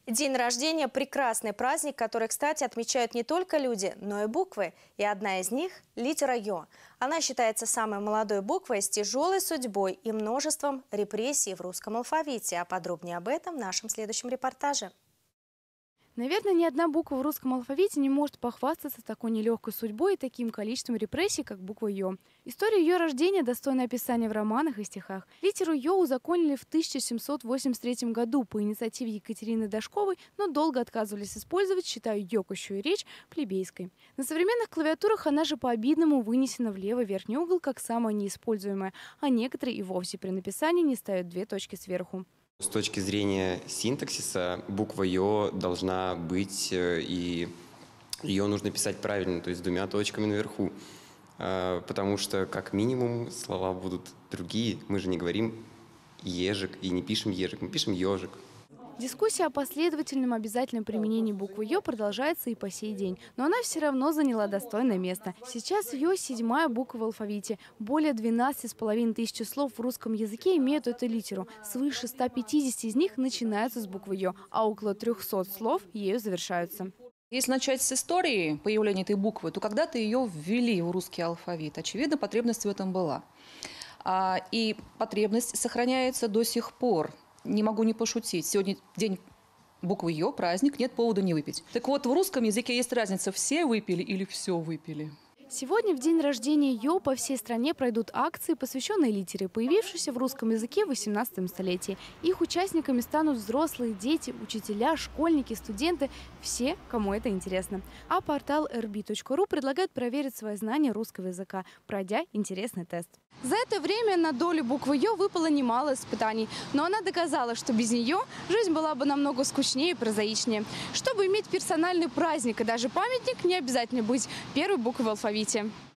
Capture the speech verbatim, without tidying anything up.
День рождения – прекрасный праздник, который, кстати, отмечают не только люди, но и буквы. И одна из них – литера «Ё». Она считается самой молодой буквой с тяжелой судьбой и множеством репрессий в русском алфавите. А подробнее об этом в нашем следующем репортаже. Наверное, ни одна буква в русском алфавите не может похвастаться такой нелегкой судьбой и таким количеством репрессий, как буква «Ё». История ее рождения достойна описания в романах и стихах. Литеру «Ё» узаконили в тысяча семьсот восемьдесят третьем году по инициативе Екатерины Дашковой, но долго отказывались использовать, считая ёкающую речь плебейской. На современных клавиатурах она же по-обидному вынесена в левый верхний угол как самая неиспользуемая, а некоторые и вовсе при написании не ставят две точки сверху. С точки зрения синтаксиса буква «Ё» должна быть, и ее нужно писать правильно, то есть с двумя точками наверху. Потому что, как минимум, слова будут другие. Мы же не говорим «ежик» и не пишем «ежик», мы пишем «ежик». Дискуссия о последовательном обязательном применении буквы «Ё» продолжается и по сей день. Но она все равно заняла достойное место. Сейчас «Ё» – седьмая буква в алфавите. Более двенадцати с половиной тысяч слов в русском языке имеют эту литеру. Свыше ста пятидесяти из них начинаются с буквы «Ё», а около трёхсот слов ею завершаются. Если начать с истории появления этой буквы, то когда-то ее ввели в русский алфавит. Очевидно, потребность в этом была. И потребность сохраняется до сих пор. Не могу не пошутить. Сегодня день буквы «Ё», праздник, нет повода не выпить. Так вот, в русском языке есть разница: все выпили или все выпили. Сегодня, в день рождения «Ё», по всей стране пройдут акции, посвященные литере, появившейся в русском языке в восемнадцатом столетии. Их участниками станут взрослые, дети, учителя, школьники, студенты – все, кому это интересно. А портал эр би точка ру предлагает проверить свои знания русского языка, пройдя интересный тест. За это время на долю буквы «Ё» выпало немало испытаний. Но она доказала, что без нее жизнь была бы намного скучнее и прозаичнее. Чтобы иметь персональный праздник и даже памятник, не обязательно быть первой буквой в алфавите.